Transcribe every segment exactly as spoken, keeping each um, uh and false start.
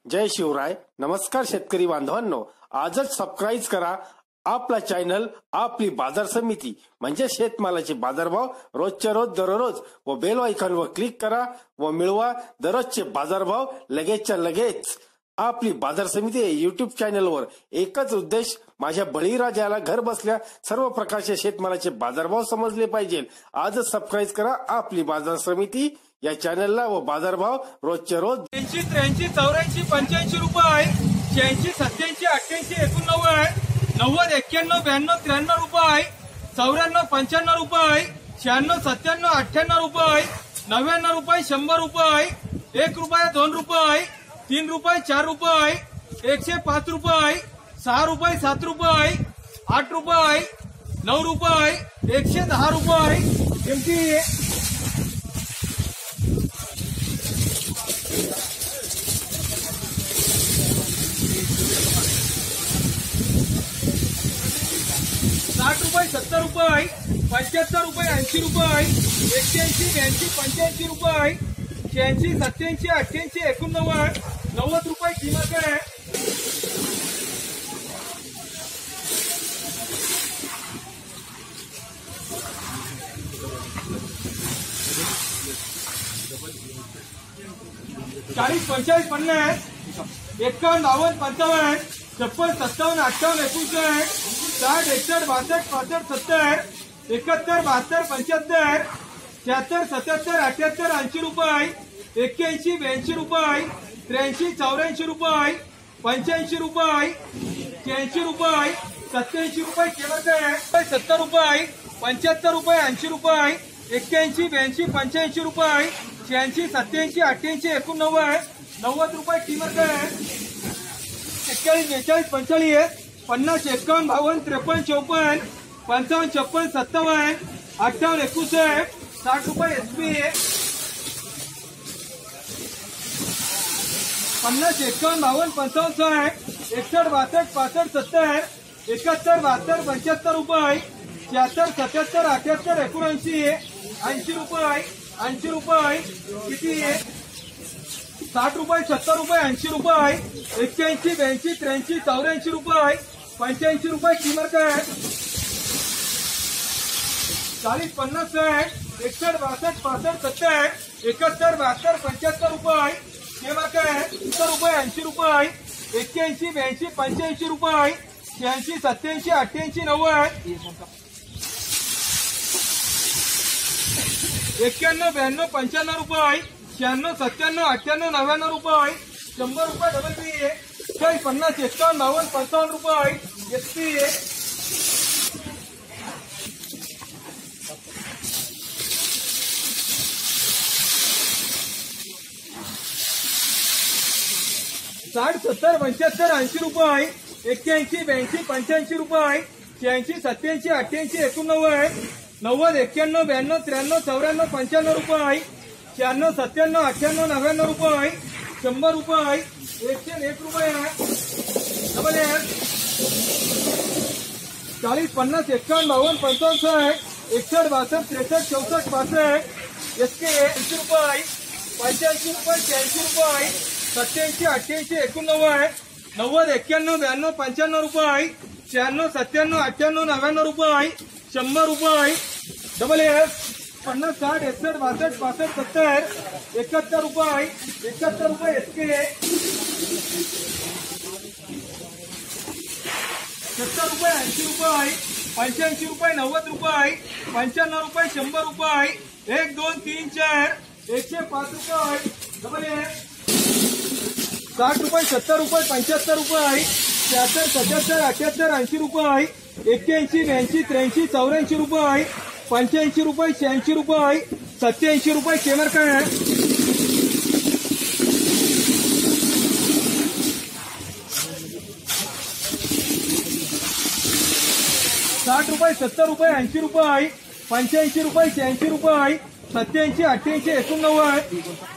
जय शिवराय. नमस्कार शेतकरी बांधवांनो, आजच सबस्क्राईब करा आपला चॅनल आपली बाजार समिती म्हणजे शेतमालाचे बाजारभाव रोजच्या रोज दररोज व बेल आयकॉनवर क्लिक करा व मिळवा दररोजचे बाजारभाव लगेचच्या लगेच. आपली बाजार समिती युट्यूब चॅनलवर एकच उद्देश, माझ्या बळीराजाला घर बसल्या सर्व प्रकारचे शेतमालाचे बाजारभाव समजले पाहिजे. आजच सबस्क्राईब करा आपली बाजार समिती या चॅनलला व बाजारभाव रोजच्या रोज ऐंशी त्र्याऐंशी चौऱ्याऐंशी पंच्याऐंशी रुपये, शहाऐंशी सत्याऐंशी अठ्ठ्याऐंशी एकोणनव्वद नव्वद एक्क्याण्णव ब्याण्णव त्र्याण्णव रुपये, चौऱ्याण्णव पंच्याण्णव रुपये, शहाण्णव सत्त्याण्णव अठ्ठ्याण्णव रुपये, नव्याण्णव रुपये, शंभर रुपये, एक रुपये दोन रुपये, तीन रुपये चार रुपये, एकशे पाच रुपये, सहा रुपये सात रुपये, आठ रुपये, नऊ रुपये, एकशे दहा रुपये. किमती साठ रुपये सत्तर रुपये, पंच्याहत्तर रुपये ऐंशी रुपये, एक्क्याऐंशी ब्याऐंशी पंच्याऐंशी रुपये, शहाऐंशी सत्याऐंशी अठ्ठ्याऐंशी एकोणनव्वद नव्वद रुपये किंमत आहे. चाळीस पंचेचाळीस पन्नास एकावन्न बावन्न पंचावन्न छप्पन सत्तावन्न अठ्ठावन्न एकोणसाठ साठ एकसष्ट बासष्ट पासष्ट सत्तर एकाहत्तर बहात्तर पंच्याहत्तर शहात्तर सत्याहत्तर अठ्याहत्तर ऐंशी रुपये, एक्क्याऐंशी ब्याऐंशी रुपये, त्र्याऐंशी चौऱ्याऐंशी रुपये, पंच्याऐंशी रुपये, शहाऐंशी रुपये, सत्याऐंशी रुपये किंमत आहे. सत्तर रुपये, पंच्याहत्तर रुपये ऐंशी रुपये, एक्क्याऐंशी ब्याऐंशी पंच्याऐंशी रुपये, शहाऐंशी सत्याऐंशी अठ्ठ्याऐंशी एकोणनव्वद नव्वद रुपये किंमत आहे. एक्केचाळीस बेचाळीस पंचेचाळीस पन्नास एकावन्न बावन्न त्रेपन्न चौपन्न पंचावन्न छप्पन सत्तावन्न अठ्ठावन्न एकोणसाठ साठ रुपये एसपी पन्नास एकावन्न बावन्न पंचावन्न साठ एकसष्ट बासष्ट पासष्ट सत्तर एकाहत्तर बहात्तर पंच्याहत्तर रुपये शहात्तर सत्याहत्तर अठ्याहत्तर एकोणऐंशी ऐंशी रुपये ऐंशी रुपये किती साठ रुपये सत्तर रुपये ऐंशी रुपये एक्क्याऐंशी ब्याऐंशी त्र्याऐंशी चौऱ्याऐंशी रुपये पंच्याऐंशी रुपये किंमत आहे. चाळीस पन्नास साठ एकसष्ट बासष्ट पासष्ट सत्तर एकाहत्तर बहात्तर पंच्याहत्तर रुपये किंमत आहे. सत्तर रुपये ऐंशी रुपये एक्क्याऐंशी ब्याऐंशी पंच्याऐंशी रुपये शहाऐंशी सत्याऐंशी अठ्ठ्याऐंशी नव्वद एक्क्याण्णव ब्याण्णव पंच्याण्णव रुपये शहाण्णव सत्त्याण्णव अठ्ठ्याण्णव नव्याण्णव रुपये शंभर रुपये डबल पी चाळीस पन्नास एकावन्न बावन्न पंचावन्न रुपये एस पी साठ सत्तर पंच्याहत्तर ऐंशी रुपये एक्क्याऐंशी ब्याऐंशी पंच्याऐंशी रुपये शहाऐंशी सत्याऐंशी अठ्ठ्याऐंशी एकोणनव्वद नव्वद एक्क्याण्णव ब्याण्णव त्र्याण्णव चौऱ्याण्णव पंच्याण्णव रुपये शहाण्णव सत्त्याण्णव अठ्ठ्याण्णव नव्याण्णव रुपये शंभर रुपये एकशे एक रुपये डबल एक चाळीस पन्नास एकावन्न बावन्न पंचावन्न साठ एकसष्ट बासष्ट त्रेसष्ट चौसष्ट पासष्ट एस के ऐंशी रुपये पंच्याऐंशी रुपये शहाऐंशी रुपये सत्याऐंशी अठ्ठ्याऐंशी एकोणनव्वद नव्वद एक्क्याण्णव ब्याण्णव पंच्याण्णव रुपये शहाण्णव सत्त्याण्णव अठ्ठ्याण्णव नव्याण्णव रुपये शंभर रुपये डबल एफ पन्नास साठ एकसष्ट बासष्ट पासष्ट सत्तर एकाहत्तर रुपये एकाहत्तर रुपये एस के सत्तर रुपये ऐंशी रुपये पंच्याऐंशी रुपये नव्वद रुपये पंच्याण्णव रुपये शंभर रुपये एक दोन तीन चार एकशे पाच रुपये डबल एफ साठ रुपये सत्तर रुपये पंच्याहत्तर रुपये शहात्तर सत्याहत्तर अठ्याहत्तर ऐंशी रुपये एक्क्याऐंशी ब्याऐंशी त्र्याऐंशी चौऱ्याऐंशी रुपये पंच्याऐंशी रुपये शहाऐंशी रुपये सत्याऐंशी रुपये केमर काय आहे. साठ रुपये सत्तर रुपये ऐंशी रुपये पंच्याऐंशी रुपये शहाऐंशी रुपये सत्याऐंशी अठ्ठ्याऐंशी एकोणनव्वद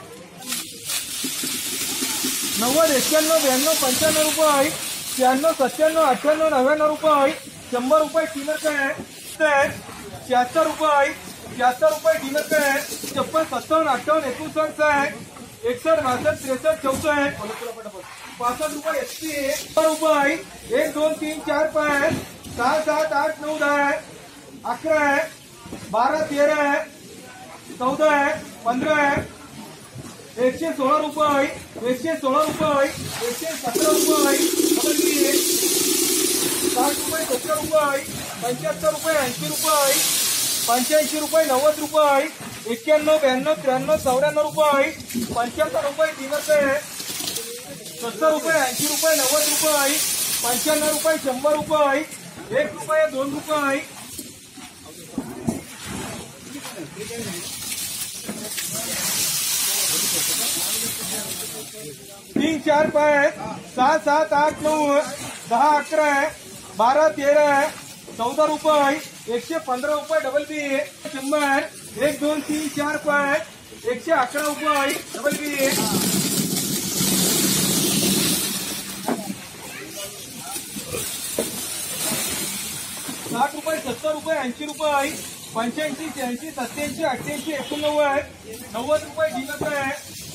नव्वद एक्क्याण्णव ब्याण्णव पंच्याण्णव रुपये शहाण्णव सत्त्याण्णव अठ्ठ्याण्णव नव्याण्णव रुपये शंभर रुपये किंमत काय आहे. शहात्तर रुपये शहात्तर रुपये किंमत काय छप्पन सत्तावन्न अठ्ठावन्न एकोणसाठ साठ एकसठ बासष्ट त्रेसष्ट चौसष्ट पासष्ट रुपये एकशे रुपये एक दोन तीन चार पाच सहा सात आठ नऊ दहा अकरा आहे बारा तेरा आहे चौदा आहे पंधरा आहे एकशे सोळा रुपये एकशे सोळा रुपये एकशे सतरा रुपये साठ रुपये सत्तर रुपये पंच्याहत्तर रुपये ऐंशी रुपये पंच्याऐंशी रुपये नव्वद रुपये एक्क्याण्णव ब्याण्णव त्र्याण्णव चौऱ्याण्णव रुपये पंच्याहत्तर रुपये तीनशे सत्तर रुपये ऐंशी रुपये नव्वद रुपये पंच्याण्णव रुपये शंभर रुपये एक रुपये दोन रुपये तीन चार पाच सहा सात आठ नऊ दहा अकरा बारा तेरा चौदा रुपये एकशे पंधरा रुपये डबल बी शंभर एक दोन तीन चार पाच एकशे अकरा रुपये डबल बी साठ रुपये सत्तर रुपये ऐंशी रुपये पंच्याऐंशी शहाऐंशी सत्याऐंशी अठ्ठ्याऐंशी एकोणनव्वद नव्वद रुपये दिवस आहे